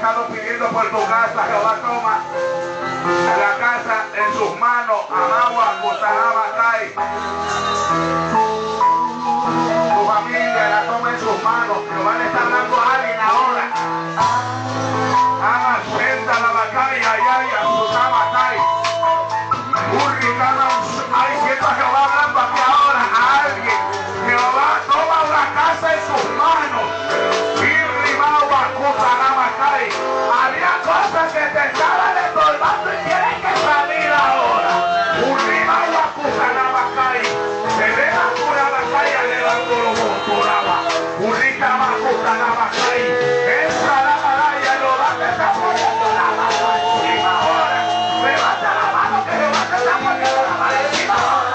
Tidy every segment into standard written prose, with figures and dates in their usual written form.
estado pidiendo por tu casa, Jehová toma la casa en sus manos. Amagua, Cutanabacay. Tu familia la toma en sus manos. Jehová le está hablando a alguien ahora. Ama, senta la batalla, ayaya, Cutanabacay. Ay, siento a Jehová hablando aquí ahora a alguien. Jehová toma una casa en sus manos. Había cosas que te estaban estorbando y tienes que salir ahora. Se ve la cura batalla de la corobostoraba. Entra la batalla, lo va a estar poniendo la mano encima ahora. Levanta la mano que Jehová te está poniendo la mano encima ahora.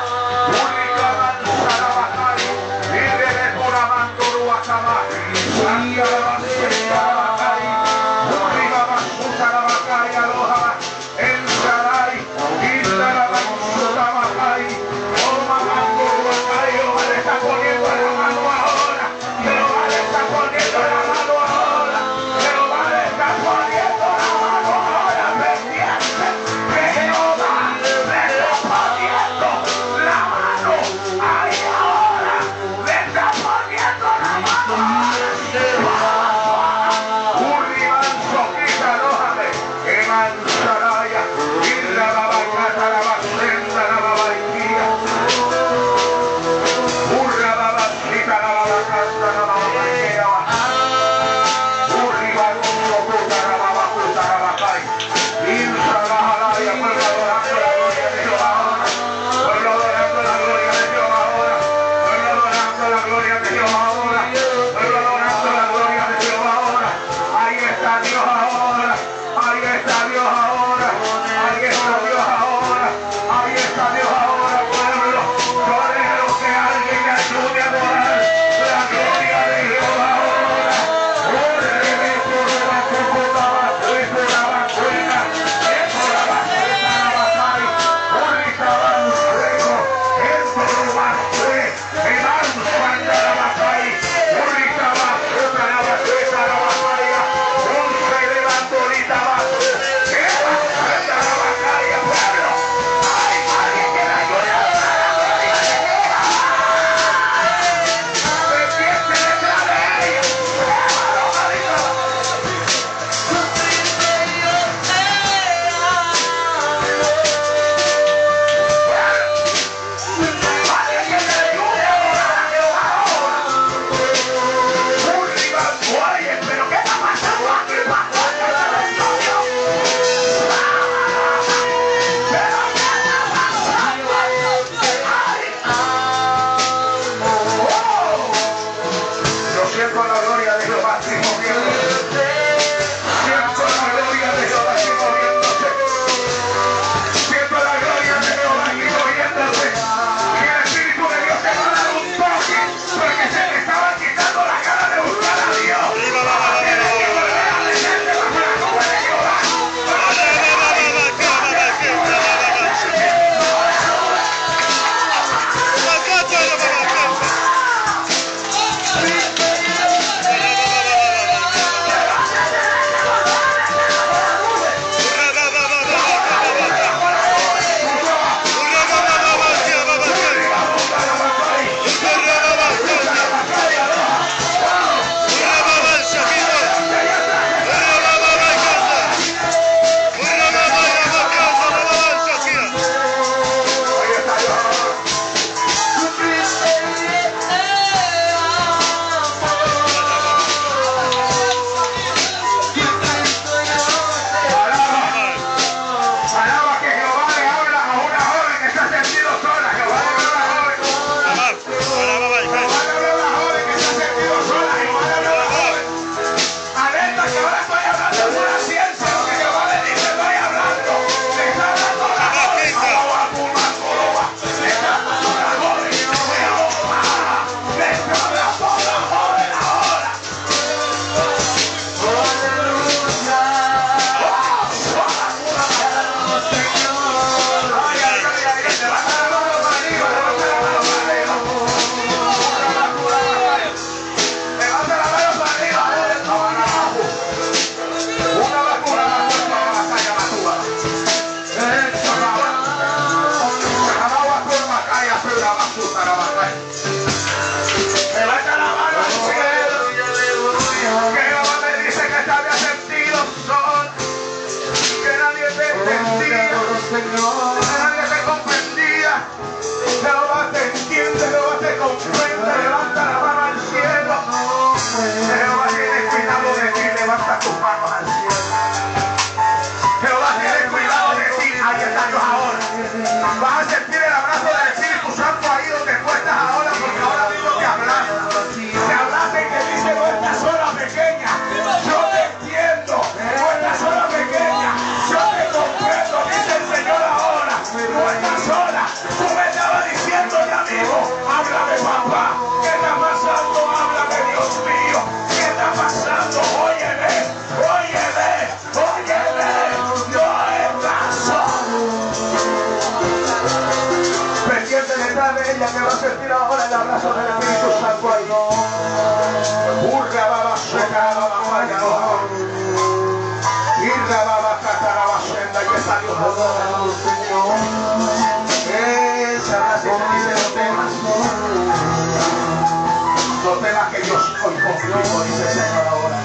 No temas que yo soy contigo, dice el Señor ahora.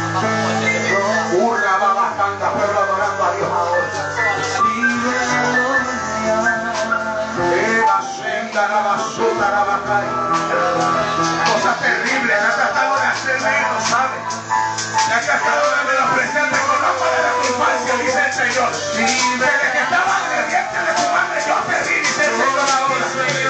Urra, babacanda, pueblo adorando a Dios ahora. Cosas terribles, has tratado de hacer menos, ¿sabes? Ya has tratado de menospreciar, te conozco desde tu infancia, dice el Señor. Desde que estaba en el vientre de tu madre, yo te vi, dice el Señor ahora.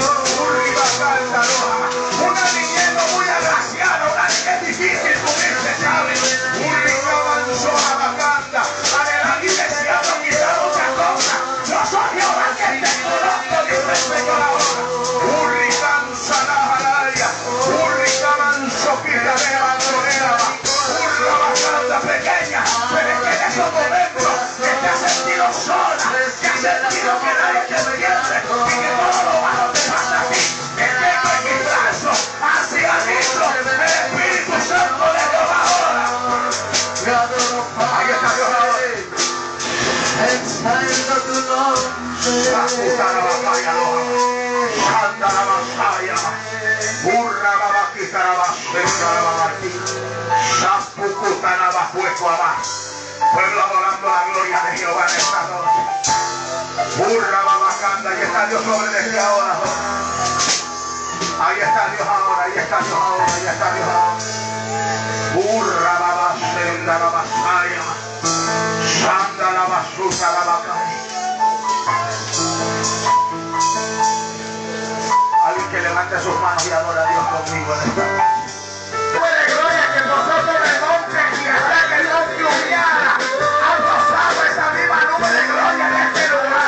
Una niñez no muy agraciada, una niñez difícil, tú dices, ¿sabes? Un rico manso a la canta, adelante y deseando quizá otra cosa. Yo soy Jehová que te conozco, dice el Señor ahora. Un ricanza la jalaya, un rica manso quita de bandolera, una bastante pequeña, pero es que en esos momentos que te has sentido sola, que has sentido que nadie te entiende y que todo lo malo te pasa a ti. Así ha dicho el Espíritu Santo de Dios ahora. Ahí está Dios ahora. Exalta tu nombre. La batalla, Santa la batalla. Burra la vaquita la baseta la batalla. Sapucuta la bajueco abajo. Pueblo adorando la gloria de Jehová en esta noche. Burra la bacanda. Ahí está Dios sobre desde ahora. Ahí está Dios ahora, ahí está Dios ahora, ahí está Dios ahora. Burra la basenda la basaya, sanda la basuta la bacaya. Alguien que levante sus manos y adora a Dios conmigo en esta noche. De gloria que nosotros el monte y hasta que el monte hubiera ha pasado esa misma nube de gloria en este lugar.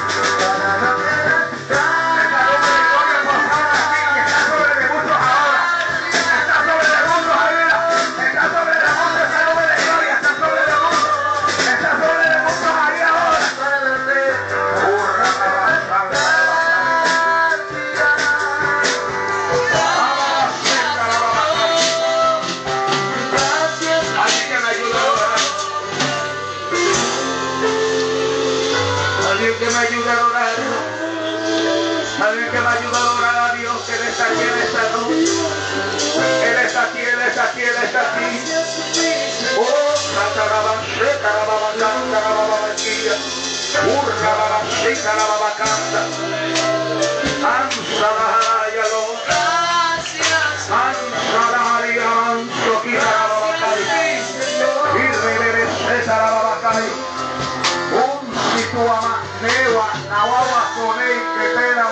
Alguien que me ayuda a adorar a Dios, que Él está aquí en esta noche. Él está aquí, Él está aquí, Él está aquí. Oh, catarabaceta, la babacanta, la babaquilla. Urra, babacita, la babacanta. Ansa la jalaya, ansa la jalaya, anso, quita la babacaya. Y revereceta la babacaya. Un situama, neva, nahuahua, coney, que pena.